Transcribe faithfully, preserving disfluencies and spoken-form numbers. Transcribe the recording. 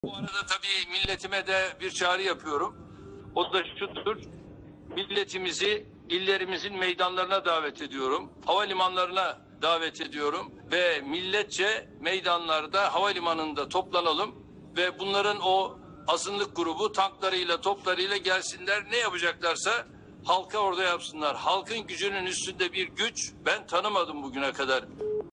Bu arada tabii milletime de bir çağrı yapıyorum. O da şudur. Milletimizi illerimizin meydanlarına davet ediyorum. Havalimanlarına davet ediyorum. Ve milletçe meydanlarda, havalimanında toplanalım. Ve bunların o azınlık grubu tanklarıyla, toplarıyla gelsinler. Ne yapacaklarsa halka orada yapsınlar. Halkın gücünün üstünde bir güç ben tanımadım bugüne kadar.